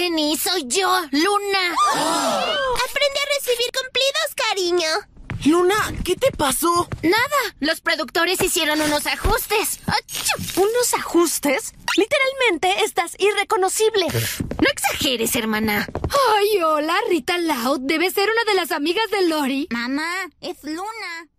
Lenny, soy yo, Luna. Aprende a recibir cumplidos, cariño. Luna, ¿qué te pasó? Nada, los productores hicieron unos ajustes. ¡Achú! ¿Unos ajustes? Literalmente estás irreconocible. No exageres, hermana. Ay, hola, Rita Loud. Debe ser una de las amigas de Lori. Mamá, es Luna.